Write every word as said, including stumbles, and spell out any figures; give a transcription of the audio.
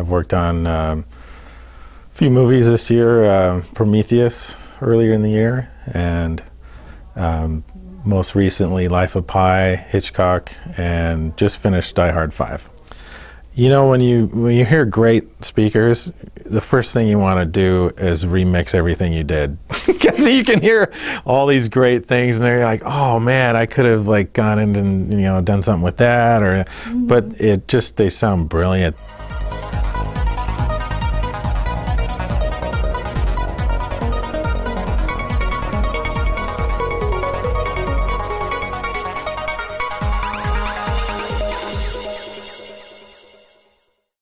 I've worked on um, a few movies this year, uh, Prometheus earlier in the year, and um, most recently Life of Pi, Hitchcock, and just finished Die Hard five. You know, when you when you hear great speakers, the first thing you want to do is remix everything you did, because you can hear all these great things, and they're like, "Oh man, I could have like gone in and you know done something with that," or, mm-hmm. but it just they sound brilliant.